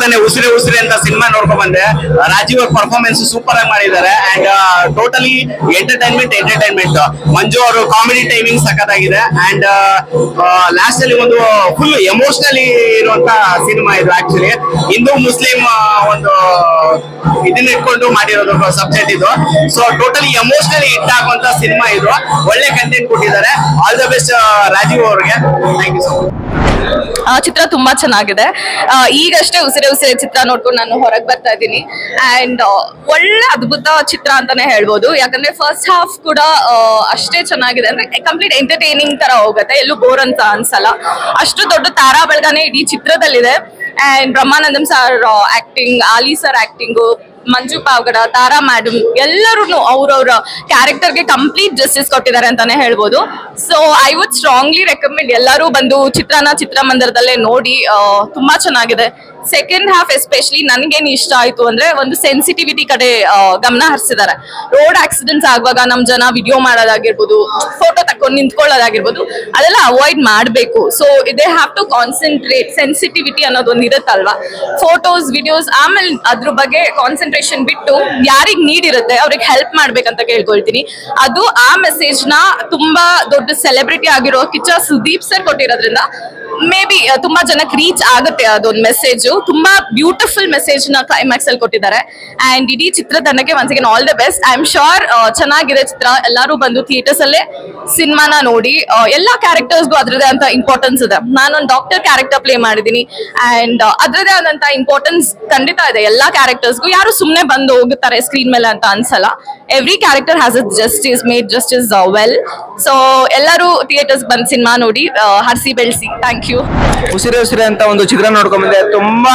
ತಾನೆ ಉಸಿರೆ ಉಸಿರೆ ಅಂತ ಸಿನಿಮಾ ನೋಡ್ಕೊಂಡ್ ಬಂದೆ. ರಾಜೀವ್ ಅವ್ರ ಪರ್ಫಾರ್ಮೆನ್ಸ್ ಸೂಪರ್ ಆಗಿ ಮಾಡಿದ್ದಾರೆ ಅಂಡ್ ಟೋಟಲಿ ಎಂಟರ್ಟೈನ್ಮೆಂಟ್. ಮಂಜು ಅವರು ಕಾಮಿಡಿ ಟೈಮಿಂಗ್ ಸಖತ್ತಾಗಿದೆ ಅಂಡ್ ಲಾಸ್ಟ್ ಅಲ್ಲಿ ಒಂದು ಫುಲ್ ಎಮೋಷನಲಿ ಇರುವಂತ ಸಿನಿಮಾ ಇದು. ಆಕ್ಚುಲಿ ಹಿಂದೂ ಮುಸ್ಲಿಂ ಒಂದು ಇದನ್ನ ಇಟ್ಕೊಂಡು ಮಾಡಿರೋದು ಸಬ್ಜೆಕ್ಟ್ ಇದು. ಸೊ ಟೋಟಲಿ ಎಮೋಷನಲಿ ಹಿಟ್ ಆಗುವಂತ ಸಿನಿಮಾ ಇದು. ಒಳ್ಳೆ ಕಂಟೆಂಟ್ ಕೊಟ್ಟಿದ್ದಾರೆ. ಆಲ್ ದ ಬೆಸ್ಟ್ ರಾಜೀವ್ ಅವ್ರಿಗೆ. Thank you so much. ಚಿತ್ರ ತುಂಬಾ ಚೆನ್ನಾಗಿದೆ. ಈಗಷ್ಟೇ ಉಸಿರೆ ಉಸಿರೆ ಚಿತ್ರ ನೋಡ್ಕೊಂಡು ನಾನು ಹೊರಗೆ ಬರ್ತಾ ಇದ್ದೀನಿ ಅಂಡ್ ಒಳ್ಳೆ ಅದ್ಭುತ ಚಿತ್ರ ಅಂತಾನೆ ಹೇಳ್ಬೋದು. ಯಾಕಂದ್ರೆ ಫಸ್ಟ್ ಹಾಫ್ ಕೂಡ ಅಷ್ಟೇ ಚೆನ್ನಾಗಿದೆ, ಅಂದ್ರೆ ಕಂಪ್ಲೀಟ್ ಎಂಟರ್ಟೈನಿಂಗ್ ತರ ಹೋಗುತ್ತೆ, ಎಲ್ಲೂ ಬೋರ್ ಅಂತ ಅನ್ಸಲ್ಲ. ಅಷ್ಟು ದೊಡ್ಡ ತಾರಾ ಬೆಳಗಾನೆ ಇಡೀ ಚಿತ್ರದಲ್ಲಿದೆ and Brahmanandam sir acting, Ali sir acting, Manju Pavagada, Tara madam ಎಲ್ಲರೂ ಅವ್ರವ್ರ ಕ್ಯಾರೆಕ್ಟರ್ಗೆ ಕಂಪ್ಲೀಟ್ ಜಸ್ಟಿಸ್ ಕೊಟ್ಟಿದ್ದಾರೆ ಅಂತಾನೆ ಹೇಳ್ಬೋದು. So I would strongly recommend ಎಲ್ಲರೂ ಬಂದು ಚಿತ್ರಮಂದಿರದಲ್ಲೇ ನೋಡಿ. ತುಂಬಾ ಚೆನ್ನಾಗಿದೆ. ಸೆಕೆಂಡ್ ಹಾಫ್ ಎಸ್ಪೆಷಲಿ ನನ್ಗೇನು ಇಷ್ಟ ಆಯ್ತು ಅಂದ್ರೆ ಒಂದು ಸೆನ್ಸಿಟಿವಿಟಿ ಕಡೆ ಗಮನ ಹರಿಸಿದ್ದಾರೆ. ರೋಡ್ ಆಕ್ಸಿಡೆಂಟ್ಸ್ ಆಗುವಾಗ ನಮ್ ಜನ ವಿಡಿಯೋ ಮಾಡೋದಾಗಿರ್ಬೋದು, ಫೋಟೋ ತಕೊಂಡು ನಿಂತ್ಕೊಳ್ಳೋದಾಗಿರ್ಬೋದು, ಅದೆಲ್ಲ ಅವಾಯ್ಡ್ ಮಾಡಬೇಕು. So they have to concentrate. Sensitivity ಅನ್ನೋದು ಒಂದು ಇರುತ್ತಲ್ವಾ, ಫೋಟೋಸ್ ವಿಡಿಯೋಸ್, ಆಮೇಲೆ ಅದ್ರ ಬಗ್ಗೆ ಕಾನ್ಸಂಟ್ರೇಷನ್ ಬಿಟ್ಟು ಯಾರಿಗ್ ನೀಡ್ ಇರುತ್ತೆ ಅವ್ರಿಗೆ ಹೆಲ್ಪ್ ಮಾಡ್ಬೇಕಂತ ಕೇಳ್ಕೊಳ್ತೀನಿ. ಅದು ಆ ಮೆಸೇಜ್ ನ ತುಂಬಾ ದೊಡ್ಡ ಸೆಲೆಬ್ರಿಟಿ ಆಗಿರೋ ಕಿಚ್ಚ ಸುದೀಪ್ ಸರ್ ಕೊಟ್ಟಿರೋದ್ರಿಂದ ಮೇ ಬಿ ತುಂಬಾ ಜನಕ್ಕೆ ರೀಚ್ ಆಗುತ್ತೆ ಅದೊಂದು ಮೆಸೇಜ್. ತುಂಬಾ ಬ್ಯೂಟಿಫುಲ್ ಮೆಸೇಜ್ ನ ಕ್ಲೈಮ್ಯಾಕ್ಸ್ ಅಲ್ಲಿ ಕೊಟ್ಟಿದ್ದಾರೆ ಅಂಡ್ ಇಡೀ ಚಿತ್ರತಂಡಕ್ಕೆ once again all the best. I am sure ಚೆನ್ನಾಗಿದೆ ಚಿತ್ರ. ಎಲ್ಲರೂ ಬಂದು ಥಿಯೇಟರ್ಸ್ ಅಲ್ಲೇ ಸಿನಿಮಾನ ನೋಡಿ. ಎಲ್ಲಾ ಕ್ಯಾರೆಕ್ಟರ್ಸ್ಗೂ ಅದ್ರದೇ ಅಂತ ಇಂಪಾರ್ಟೆನ್ಸ್ ಇದೆ. ನಾನೊಂದು ಡಾಕ್ಟರ್ ಕ್ಯಾರೆಕ್ಟರ್ ಪ್ಲೇ ಮಾಡಿದೀನಿ ಅಂಡ್ ಅದ್ರದೇ ಆದಂತ ಇಂಪಾರ್ಟೆನ್ಸ್ ಖಂಡಿತ ಇದೆ ಎಲ್ಲಾ ಕ್ಯಾರೆಕ್ಟರ್ಸ್ಗೂ. ಯಾರು ಸುಮ್ನೆ ಬಂದು ಹೋಗುತ್ತಾರೆ ಸ್ಕ್ರೀನ್ ಮೇಲೆ ಅಂತ ಅನ್ಸಲ್ಲ. Every character has it justice, made justice well. So ಎಲ್ಲರೂ ಥಿಯೇಟರ್ಸ್ ಬಂದು ಸಿನಿಮಾ ನೋಡಿ ಹರಿಸಿ ಬೆಳೆಸಿ. Thank you. ಉಸಿರೆ ಉಸಿರೆ ಅಂತ ಒಂದು ಚಿತ್ರ ನೋಡ್ಕೊಂಡ್ ಬಂದೆ. ತುಂಬಾ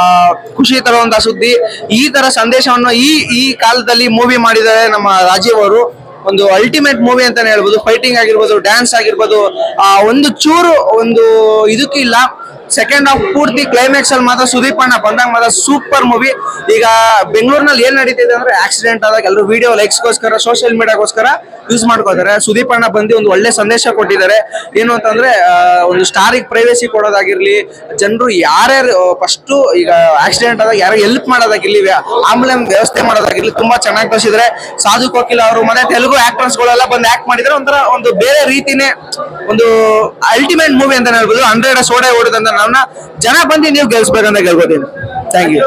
ಖುಷಿ ತರುವಂತ ಸುದ್ದಿ. ಈ ತರ ಸಂದೇಶವನ್ನು ಈ ಕಾಲದಲ್ಲಿ ಮೂವಿ ಮಾಡಿದ್ದಾರೆ ನಮ್ಮ ರಾಜೀವ್ ಅವರು. ಒಂದು ಅಲ್ಟಿಮೇಟ್ ಮೂವಿ ಅಂತಾನೆ ಹೇಳ್ಬೋದು. ಫೈಟಿಂಗ್ ಆಗಿರ್ಬೋದು, ಡ್ಯಾನ್ಸ್ ಆಗಿರ್ಬೋದು, ಒಂದು ಚೂರು ಒಂದು ಇದಕ್ಕಿಲ್ಲ. ಸೆಕೆಂಡ್ ಹಾಫ್ ಪೂರ್ತಿ ಕ್ಲೈಮ್ಯಾಕ್ಸ್ ಅಲ್ಲಿ ಮಾತ್ರ ಸುದೀಪ್ ಅಣ್ಣ ಬಂದಾಗ ಮಾತ್ರ ಸೂಪರ್ ಮೂವಿ. ಈಗ ಬೆಂಗಳೂರಿನಲ್ಲಿ ಏನ್ ನಡೀತಿದೆ ಅಂದ್ರೆ ಆಕ್ಸಿಡೆಂಟ್ ಆದಾಗ ಎಲ್ಲರೂ ವಿಡಿಯೋ ಲೈಕ್ಸ್ಗೋಸ್ಕರ, ಸೋಷಿಯಲ್ ಮೀಡಿಯಾಗೋಸ್ಕರ ಯೂಸ್ ಮಾಡ್ಕೋತಾರೆ. ಸುದೀಪ್ ಅಣ್ಣ ಬಂದು ಒಂದು ಒಳ್ಳೆ ಸಂದೇಶ ಕೊಟ್ಟಿದ್ದಾರೆ. ಏನು ಅಂತಂದ್ರೆ ಒಂದು ಸ್ಟಾರಿಗೆ ಪ್ರೈವೇಸಿ ಕೊಡೋದಾಗಿರ್ಲಿ, ಜನರು ಯಾರ್ಯಾರು ಫಸ್ಟ್ ಈಗ ಆಕ್ಸಿಡೆಂಟ್ ಆದಾಗ ಯಾರು ಹೆಲ್ಪ್ ಮಾಡೋದಾಗಿರ್ಲಿ, ಆಂಬುಲೆನ್ಸ್ ವ್ಯವಸ್ಥೆ ಮಾಡೋದಾಗಿರ್ಲಿ ತುಂಬಾ ಚೆನ್ನಾಗಿ ತೋರಿಸಿದ್ರೆ. ಸಾಧು ಕೋಕಿಲ ಅವರು ಮತ್ತೆ ತೆಲುಗು ಆಕ್ಟರ್ಸ್ ಗಳೆಲ್ಲ ಬಂದು ಆಕ್ಟ್ ಮಾಡಿದ್ರೆ ಒಂಥರ ಒಂದು ಬೇರೆ ರೀತಿನೇ ಒಂದು ಅಲ್ಟಿಮೇಟ್ ಮೂವಿ ಅಂತ ಹೇಳ್ಬೋದು. 100 ಸೋಡೆ ಓಡಿದಂತ ನಾವ್ನ ಜನ ಬಂದು ನೀವು ಗೆಲ್ಸ್ಬೇಕಂತ ಕೇಳ್ಬೋದೇನು. Thank you.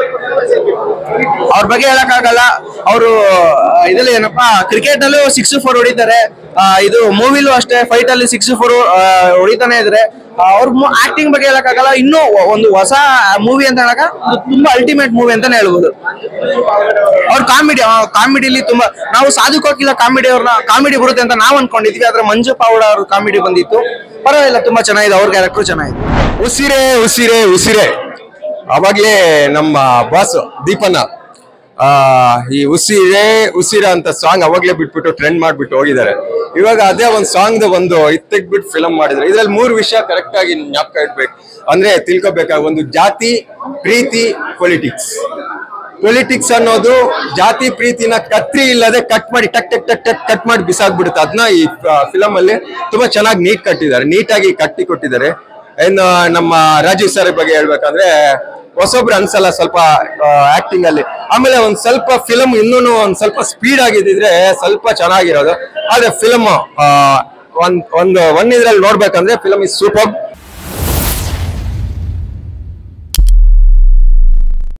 ಅವ್ರ ಬಗ್ಗೆ ಹೇಳಕ್ಕಾಗಲ್ಲ. ಅವರು ಇದ್ರಲ್ಲಿ ಏನಪ್ಪಾ ಕ್ರಿಕೆಟ್ ಅಲ್ಲೂ 6-4 ಹೊಡಿತಾರೆ. ಇದು ಮೂವಿಲೂ ಅಷ್ಟೇ, ಫೈಟ್ ಅಲ್ಲಿ 6-4 ಹೊಡಿತಾನೆ ಇದ್ರೆ. ಅವ್ರ ಆಕ್ಟಿಂಗ್ ಬಗ್ಗೆ ಹೇಳಕ್ಕಾಗಲ್ಲ. ಇನ್ನೂ ಒಂದು ಹೊಸ ಮೂವಿ ಅಂತ ಹೇಳಕ ತುಂಬಾ ಅಲ್ಟಿಮೇಟ್ ಮೂವಿ ಅಂತಾನೆ ಹೇಳ್ಬೋದು. ಅವ್ರ ಕಾಮಿಡಿಲಿ ತುಂಬಾ, ನಾವು ಸಾಧು ಕೋಕಿಲ ಕಾಮಿಡಿ ಬರುತ್ತೆ ಅಂತ ನಾವ್ ಅನ್ಕೊಂಡಿದ್ವಿ. ಆದ್ರೆ ಮಂಜು ಪಾವಡ ಅವ್ರ ಕಾಮಿಡಿ ಬಂದಿತ್ತು. ಪರವಾಗಿಲ್ಲ, ತುಂಬಾ ಚೆನ್ನಾಗಿದೆ. ಅವ್ರ ಕ್ಯಾರೆಕ್ಟರ್ ಚೆನ್ನಾಗಿದೆ. ಉಸಿರೆ ಉಸಿರೆ ಉಸಿರೆ ಅವಾಗ್ಲೇ ನಮ್ಮ ಬಾಸ್ ದೀಪನ ಈ ಉಸಿರೆ ಅಂತ ಸಾಂಗ್ ಅವಾಗ್ಲೇ ಬಿಟ್ಬಿಟ್ಟು ಟ್ರೆಂಡ್ ಮಾಡ್ಬಿಟ್ಟು ಹೋಗಿದ್ದಾರೆ. ಇವಾಗ ಅದೇ ಒಂದು ಸಾಂಗ್ ಒಂದು ತೆಗ್ಬಿಟ್ಟು ಫಿಲಮ್ ಮಾಡಿದ್ರೆ. ಇದ್ರಲ್ಲಿ 3 ವಿಷಯ ಕರೆಕ್ಟ್ ಆಗಿ ಜ್ಞಾಪಕ ಇಡ್ಬೇಕು ಅಂದ್ರೆ ತಿಳ್ಕೊಬೇಕಾಗ, ಒಂದು ಜಾತಿ, ಪ್ರೀತಿ, ಪೊಲಿಟಿಕ್ಸ್ ಅನ್ನೋದು ಜಾತಿ ಪ್ರೀತಿನ ಕತ್ರಿ ಇಲ್ಲದೆ ಕಟ್ ಮಾಡಿ ಕಟ್ ಮಾಡಿ ಬಿಸಾಕ್ಬಿಡುತ್ತೆ. ಅದನ್ನ ಈ ಫಿಲಮ್ ಅಲ್ಲಿ ತುಂಬಾ ಚೆನ್ನಾಗಿ ನೀಟಾಗಿ ಕಟ್ಟಿ ಕೊಟ್ಟಿದ್ದಾರೆ. ಇನ್ನು ನಮ್ಮ ರಾಜೀವ್ ಸರ್ ಬಗ್ಗೆ ಹೇಳ್ಬೇಕಂದ್ರೆ ಹೊಸೊಬ್ರು ಅನ್ಸಲ್ಲ ಸ್ವಲ್ಪ ಆಕ್ಟಿಂಗ್ ಅಲ್ಲಿ. ಆಮೇಲೆ ಒಂದ್ ಸ್ವಲ್ಪ ಫಿಲಮ್ ಇನ್ನೂ ಒಂದ್ ಸ್ವಲ್ಪ ಸ್ಪೀಡ್ ಆಗಿದ್ರೆ ಸ್ವಲ್ಪ ಚೆನ್ನಾಗಿರೋದು. ಆದ್ರೆ ಫಿಲಮ್ ಒಂದ್ ಇದ್ರಲ್ಲಿ ನೋಡ್ಬೇಕಂದ್ರೆ ಫಿಲಮ್ ಇಸ್ ಸೂಪರ್.